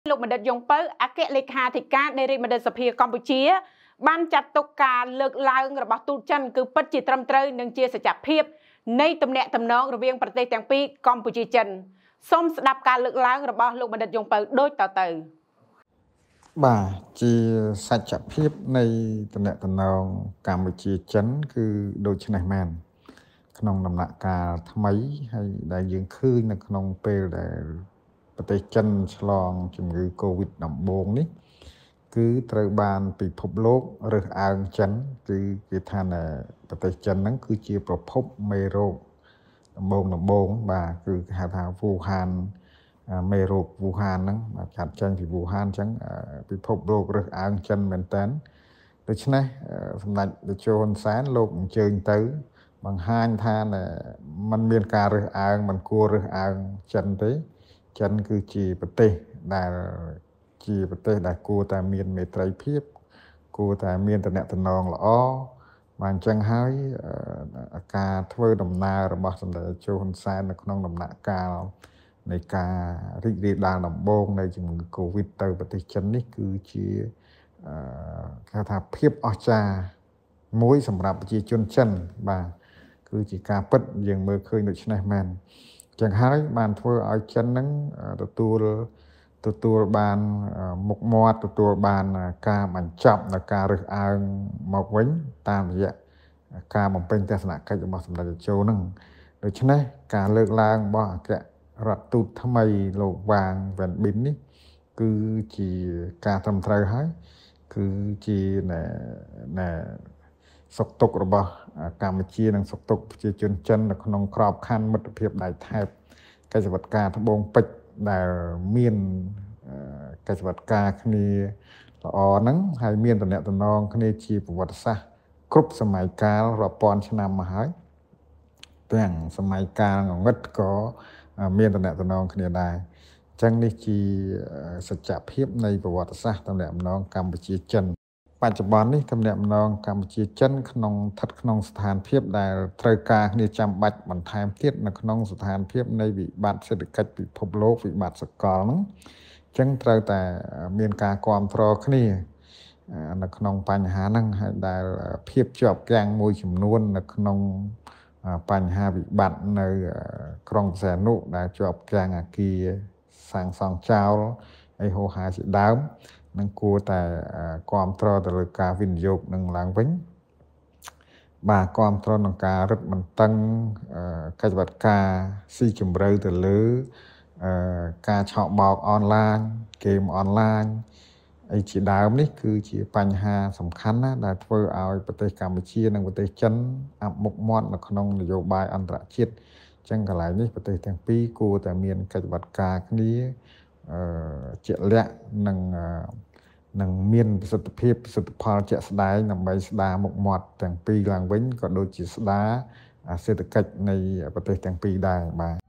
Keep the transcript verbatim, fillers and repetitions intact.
លោកបណ្ឌិតយងពៅអគ្គលេខាធិការនៃរាជបណ្ឌិតសភាកម្ពុជាបានចាត់ទុកការលើកឡើងរបស់ទូតចិនគឺពិតជាត្រឹមត្រូវនិងជាសច្ចភាពនៃទំនាក់ទំនងរវាងប្រទេសទាំងពីរកម្ពុជាចិនសូមស្ដាប់ការលើកឡើងរបស់លោកបណ្ឌិតយងពៅដូចតទៅបាទជាសច្ចភាពនៃទំនាក់ទំនងកម្ពុជាចិនគឺដូចនេះមែនក្នុងដំណាក់កាលថ្មីហើយដែលយើងឃើញនៅក្នុងពេលដែលប្រទេសចិនឆ្លងជំងឺ Covid ដំបូងនេះគឺត្រូវបានពិភពលោករើសអើងចិនគឺគេថាប្រទេសចិនហ្នឹងគឺជាប្រភពមេរោគដំបូងដំបូងបាទគឺគេហៅថាវូហានមេរោគវូហានហ្នឹងបាទចាត់ចែងពីវូហានអញ្ចឹងពិភពលោករើសអើងចិនមែនតើដូច្នេះសម្ដេចតេជោហ៊ុនសែនលោកអញ្ជើញទៅបង្ហាញថាมันមានការរើសអើងมันគួររើសអើងចិនទេចិនគឺជាប្រទេសដែលជាប្រទេសដែលគួរតែមានមេត្រីភាពគួរតែមានទំនាក់ទំនងល្អបាទអញ្ចឹងហើយការធ្វើដំណើររបស់សម្ដេចតេជោហ៊ុនសែននៅក្នុងដំណាក់កាលនៃការរីករាលដាលដំបូងនៃជំងឺ Covid ទៅប្រទេសចិននេះគឺជាគេថាភាពអស្ចារ្យមួយសម្រាប់ប្រជាជនចិនបាទគឺជាការពិតយើងមើលឃើញដូច្នេះមែនចឹងហើយបានធ្វើឲ្យចិនហ្នឹងទទួលទទួលបានមុខមាត់ទទួលបានការបញ្ចប់នៃការរើសអើងមកវិញតាមរយៈការបំពេញទស្សនកិច្ចរបស់សម្ដេចតេជោហ្នឹងដូច្នេះការលើកឡើងរបស់អគ្គរដ្ឋទូតថ្មីលោកវ៉ាងវ៉ាន់ប៊ីននេះគឺជាការត្រឹមត្រូវហើយគឺជាណែសុខទុក្ខរបស់កម្ពុជានិងសុខទុក្ខប្រជាជនចិននៅក្នុងក្របខ័ណ្ឌមិត្តភាពដៃថែបកិច្ចសវត្ថការត្បូងពេជ្រដែលមានកិច្ចសវត្ថការគ្នាល្អហ្នឹងហើយមានតំណែងតំណងគ្នាជាប្រវត្តិសាស្ត្រគ្រប់សម័យកាលរាប់ពាន់ឆ្នាំមកហើយទាំងសម័យកាលងងឹតក៏មានតំណែងតំណងគ្នាដែរអញ្ចឹងនេះជាសច្ចភាពនៃប្រវត្តិសាស្ត្រតំណែងតំណងកម្ពុជាចិនបច្ចុប្បន្ននេះទំនាក់ទំនងកម្ពុជាចិនក្នុងស្ថិតក្នុងស្ថានភាពដែលត្រូវការគ្នាចាំបាច់បន្ថែមទៀតនៅក្នុងស្ថានភាពនៃវិបត្តិសេដ្ឋកិច្ចពិភពលោកវិបត្តិសកលហ្នឹងអញ្ចឹងត្រូវតែមានការគ្រប់គ្រងគ្នានៅក្នុងបញ្ហាហ្នឹងហើយដែលភាពជាប់គាំងមួយចំនួននៅក្នុងបញ្ហាវិបត្តិនៅក្រុងសែនុដែលជាប់គាំងអាគារសាងសង់ចោលហើយហោហាជាដើមនឹងគួរតែគ្រប់គ្រងទៅលើការវិនិយោគនឹងឡើងវិញបាទគ្រប់គ្រងនឹងការរឹតបន្តឹងកិច្ចវត្តការស៊ីជម្រៅទៅលើការឆក់បោកអនឡាញហ្គេមអនឡាញអីជាដើមនេះគឺជាបញ្ហាសំខាន់ណាស់ដែលធ្វើឲ្យប្រទេសកម្ពុជានិងប្រទេសចិនអាប់មុខមាត់នៅក្នុងនយោបាយអន្តរជាតិអញ្ចឹងកន្លែងនេះប្រទេសទាំងពីរគួរតែមានកិច្ចវត្តការគ្នាអឺជាក់លាក់និងនឹងមានប្រសិទ្ធភាពប្រសិទ្ធផលជាក់ស្ដែងដើម្បីស្ដារមុខមាត់ទាំងពីរឡើងវិញក៏ដូចជាស្ដារសេដ្ឋកិច្ចនៃប្រទេសទាំងពីរដែរបាទ